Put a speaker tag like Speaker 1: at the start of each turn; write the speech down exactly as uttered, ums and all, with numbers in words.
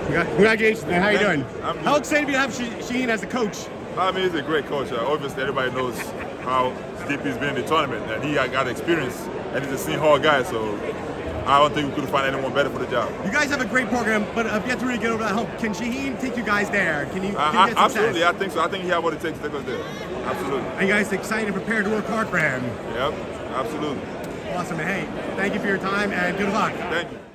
Speaker 1: Congratulations, man. How you doing?
Speaker 2: I'm
Speaker 1: How excited are you to have Shaheen as a coach?
Speaker 2: I mean, he's a great coach. Uh, obviously, everybody knows how deep he's been in the tournament, and he got experience, and he's a senior hall guy, so I don't think we could find anyone better for the job.
Speaker 1: You guys have a great program, but have yet to really get over that hump. Can Shaheen take you guys there? Can you, can
Speaker 2: uh,
Speaker 1: you get
Speaker 2: Absolutely, I think so. I think he has what it takes to take us there. Absolutely.
Speaker 1: Are you guys excited and prepared to work hard for him?
Speaker 2: Yep, absolutely.
Speaker 1: Awesome. Hey, thank you for your time, and good luck.
Speaker 2: Thank you.